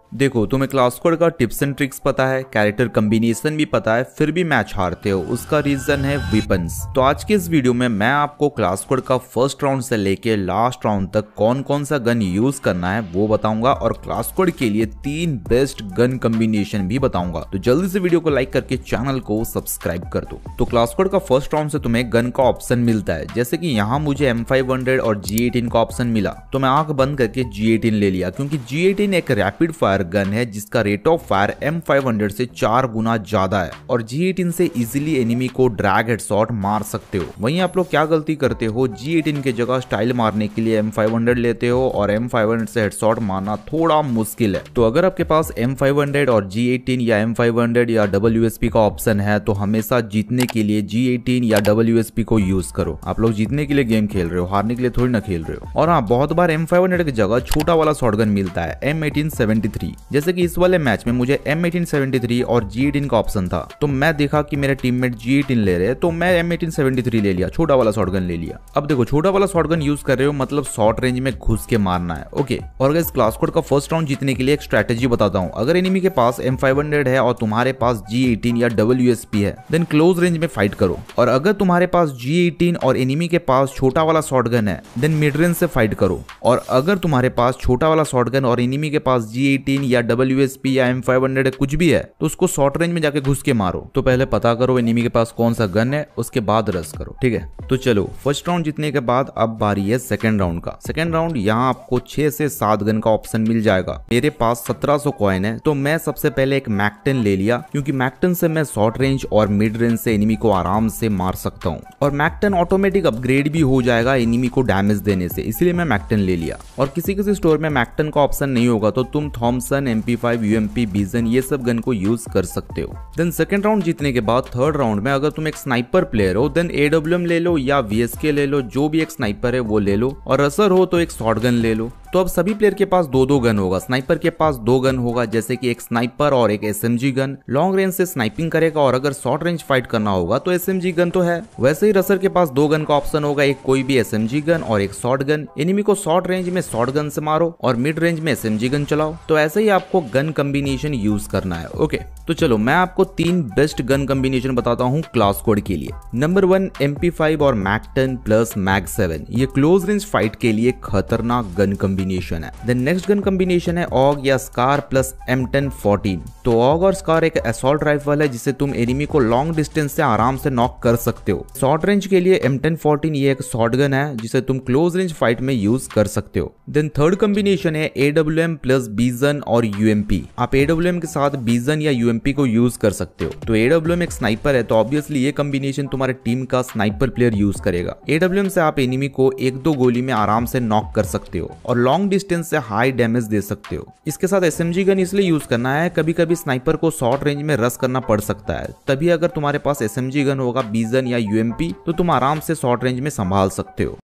देखो, तुम्हें Clash Squad का टिप्स एंड ट्रिक्स पता है, कैरेक्टर कॉम्बिनेशन भी पता है, फिर भी मैच हारते हो। उसका रीजन है वेपन्स। तो आज के इस वीडियो में मैं आपको क्लास स्क्वाड का फर्स्ट राउंड से लेके लास्ट राउंड तक कौन कौन सा गन यूज करना है वो बताऊंगा, और क्लास स्क्वाड के लिए 3 बेस्ट गन कॉम्बिनेशन भी बताऊंगा। तो जल्दी से वीडियो को लाइक करके चैनल को सब्सक्राइब कर दो। तो क्लास स्क्वाड का फर्स्ट राउंड से तुम्हें गन का ऑप्शन मिलता है, जैसे कि यहाँ मुझे M500 और G18 का ऑप्शन मिला, तो मैं आंख बंद करके G18 ले लिया, क्योंकि G18 एक रैपिड फायर गन है जिसका रेट ऑफ फायर M500 से 4 गुना ज्यादा है, और G18 से इजीली एनिमी को ड्रैग हेडशॉट मार सकते हो। वहीं आप लोग क्या गलती करते हो, G18 की जगह स्टाइल मारने के लिए M500 लेते हो, और M500 से हेडशॉट मारना थोड़ा मुश्किल है। तो अगर आपके पास M500 और G18 या M500 या WSP का ऑप्शन है, तो हमेशा जीतने के लिए G18 या WSP को यूज करो। आप लोग जीतने के लिए गेम खेल रहे हो, हारने के लिए थोड़ी ना खेल रहे हो। और हाँ, बहुत बार M500 की जगह छोटा वाला शॉटगन मिलता है, M1873। जैसे कि इस वाले मैच में मुझे M1873 और G18 का ऑप्शन था, तो मैं देखा कि मेरे टीममेट G18 ले रहे हैं, तो मैं M1873 ले लिया, छोटा वाला शॉटगन ले लिया। अब देखो, छोटा वाला शॉटगन यूज कर रहे हो मतलब शॉर्ट रेंज में घुस के मारना है, ओके। और अगर इस क्लास स्क्वाड का फर्स्ट राउंड जीतने के लिए एक स्ट्रेटेजी बताता हूँ। अगर एनिमी के पास M500 है और तुम्हारे पास G18 या WSP है, देन क्लोज रेंज में फाइट करो। और अगर तुम्हारे पास G18 और एनिमी के पास छोटा वाला शॉटगन है, देन मिड रेंज से फाइट करो। और अगर तुम्हारे पास छोटा वाला शॉटगन और एनिमी के पास G18 या WSP या M500 कुछ भी है, तो उसको शॉर्ट रेंज में जाके घुस के मारो। तो पहले पता करो एनिमी के पास कौन सा गन है, उसके बाद रश करो, ठीक है। तो चलो, फर्स्ट राउंड जीतने के बाद अब बारी है सेकंड राउंड का। सेकंड राउंड यहाँ आपको 6 से 7 गन का ऑप्शन मिल जाएगा। मेरे पास 1700 कॉइन है, तो मैं सबसे पहले एक मैक-10 ले लिया, क्योंकि मैक-10 से मैं शॉर्ट रेंज और मिड रेंज से एनिमी को आराम से मार सकता हूँ। और मैक-10 ऑटोमेटिक अपग्रेड भी हो जाएगा एनिमी को डैमेज देने से, इसलिए मैं मैक-10 ले लिया। और किसी स्टोर में मैक-10 का ऑप्शन नहीं होगा, तो तुम थॉमसन, MP5, UMP, बिजन ये सब गन को यूज कर सकते हो। देन सेकंड राउंड जीतने के बाद थर्ड राउंड में अगर तुम एक स्नाइपर प्लेयर हो, देन AWM ले लो या VSK ले लो, जो भी एक स्नाइपर है वो ले लो। और रसर हो तो एक शॉटगन ले लो। तो अब सभी प्लेयर के पास 2-2 गन होगा। स्नाइपर के पास 2 गन होगा, जैसे कि एक स्नाइपर और एक SMG गन। लॉन्ग रेंज से स्नाइपिंग करेगा, और अगर शॉर्ट रेंज फाइट करना होगा तो SMG गन तो है। वैसे ही रसर के पास 2 गन का ऑप्शन होगा, एक कोई भी SMG गन और एक शॉर्ट गन। एनिमी को शॉर्ट रेंज में शॉर्ट गन से मारो और मिड रेंज में SMG गन चलाओ। तो ऐसे ही आपको गन कॉम्बिनेशन यूज करना है, ओके। तो चलो, मैं आपको 3 बेस्ट गन कॉम्बिनेशन बताता हूँ क्लास स्क्वाड के लिए। नंबर 1 MP5 और मैक-10 प्लस मैग-7। ये क्लोज रेंज फाइट के लिए खतरनाक गन कॉम्बिनेशन है। नेक्स्ट गन कॉम्बिनेशन है ऑग या स्कार प्लस M1014। तो ऑग और स्कार एक असॉल्ट राइफल है, जिसे तुम एनिमी को लॉन्ग डिस्टेंस से आराम से नॉक कर सकते हो। शॉर्ट रेंज के लिए M1014 ये एक शॉटगन है, जिसे तुम क्लोज रेंज फाइट में यूज कर सकते हो। देन थर्ड कॉम्बिनेशन है AWM प्लस बिजन और UMP। आप AWM के साथ बिजन या UMP को यूज कर सकते हो। तो AWM एक स्नाइपर है, तो ऑब्वियसली ये कॉम्बिनेशन तुम्हारे टीम का स्नाइपर प्लेयर यूज करेगा। AWM से आप एनिमी को 1-2 गोली में आराम से नॉक कर सकते हो और लॉन्ग डिस्टेंस से हाई डैमेज दे सकते हो। इसके साथ SMG गन इसलिए यूज करना है, कभी कभी स्नाइपर को शॉर्ट रेंज में रश करना पड़ सकता है, तभी अगर तुम्हारे पास SMG गन होगा, बिजन या UMP, तो तुम आराम से शॉर्ट रेंज में संभाल सकते हो।